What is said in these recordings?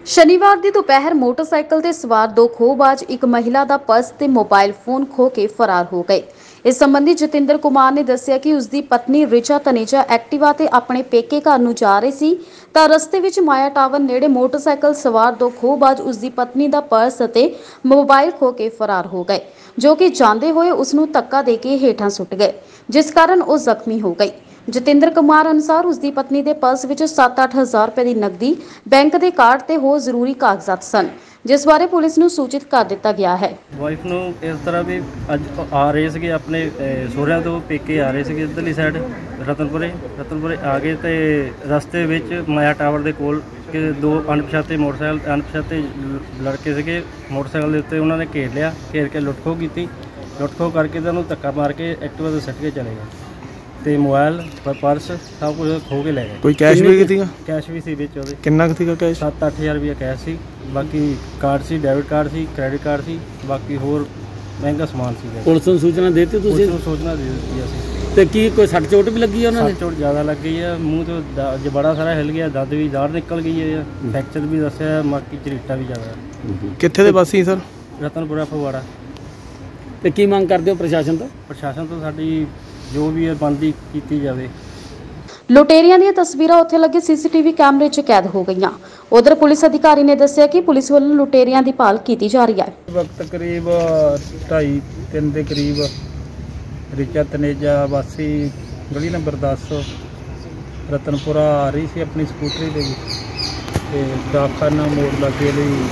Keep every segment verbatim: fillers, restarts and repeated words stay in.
शनिवार की दोपहर मोटरसाइकिल ते सवार दो खोहबाज एक महिला का पर्स ते मोबाइल फोन खो के फरार हो गए। इस संबंधी जतिंदर कुमार ने दस्सिया कि उसकी पत्नी रिचा तनेजा एक्टिवा ते अपने पेके घर नूं जा रही सी तां रस्ते विच माया टावर नेड़े मोटरसाइकिल सवार दो खोहबाज उसकी पत्नी का पर्स ते मोबाइल खो के फरार हो गए, जो कि जांदे होए उसनूं धक्का दे के हेठां सुट गए, जिस कारण वह जख्मी हो गई। जतिंदर कुमार अनुसार उसकी पत्नी के पर्स विच सत्त अठ हज़ार रुपए की नकदी, बैंक के कार्ड ते होर जरूरी कागजात सन, जिस बारे पुलिस नूं सूचित कर दिता गया है। वाइफ नूं इस तरह भी अज आ रहे थे अपने सोहरिਆਂ तो पेके आ रहे थे इधरली साइड रतनपुरे रतनपुरे आ गए तो रस्ते विच माया टावर के कोल कि दो अणपछाते मोटरसाइकिल अणपछाते लड़के थे मोटरसाइकिल के उत्ते उन्होंने घेर लिया, घेर के लुट खो की लुट खो करके तो उन्होंने धक्का मार के एक्टिवा से सट के चले गए ते मोबाइल पर्स सब कुछ खो के ले गए। कोई कैश भी थी? कैश भी सी विच ओहदे कितना थी कैश? सत्त अठ हज़ार रुपया कैश सी, बाकी कार्ड सी, डेबिट कार्ड सी, क्रेडिट कार्ड सी, बाकी होर महंगा समान सी। पुलिस नूं सूचना देती तुसीं? पुलिस नूं सूचना दे दी असीं। ते की कोई सट चोट भी लगी है उन्होंने? सट चोट ज़्यादा लग गई है, मूँह तो द बड़ा सारा हिल गया, दंद भी दाढ़ निकल गई है, फ्रैक्चर भी दस्सिया, बाकी झरीटा भी ज़्यादा है। कित्थे दे वासी सर? रतनपुरा फगवाड़ा। ते की मांग करते हो प्रशासन तो? प्रशासन तो साडी जो भी है बनती की जाए। लुटेरियां दी तस्वीरां उत्थे लगे सीसीटीवी कैमरे च कैद हो गईयां। उधर पुलिस अधिकारी ने दस्सिया कि पुलिस वालों लुटेरियां दी भाल की जा रही है। वक्त करीब ढाई तीन के करीब रिचा तनेजा वासी गली नंबर दस रतनपुरा आ रही सी अपनी स्कूटरी पे डाकखाना मोड़ लगे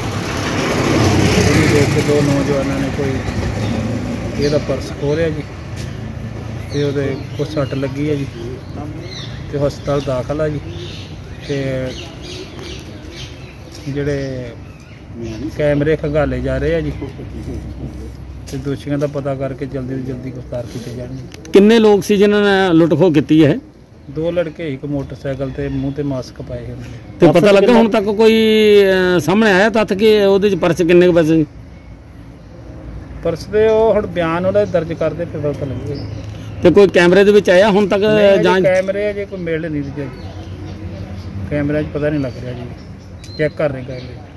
देख के दो नौजवानों ने कोई ये पर्स खोलिया जी ते उहदे कुछ सट लगी है जी ते हस्पताल दाखल है जी ते जिहड़े कैमरे खंगाले जा रहे हैं जी ते दोषियों का पता करके जल्दी तो जल्दी गिरफ्तार किए जाएंगे। किन्ने लोग सी जिन्होंने लुट खो की है? दो लड़के एक मोटरसाइकिल ते मुँह ते मास्क पाए हुए। तो पता लगा हुण तक कोई सामने आया तथ कि उहदे च पर्स किन्ने पैसे? पर्स दे हुण बयान उहदा दर्ज करदे फिर पता लगेगा। तो कोई कैमरे दे विच आया हुण तक जांच? कैमरे अजे कोई मिल नहीं रही, कैमरे पता नहीं लग रहा जी, चेक कर रहे कैमरे।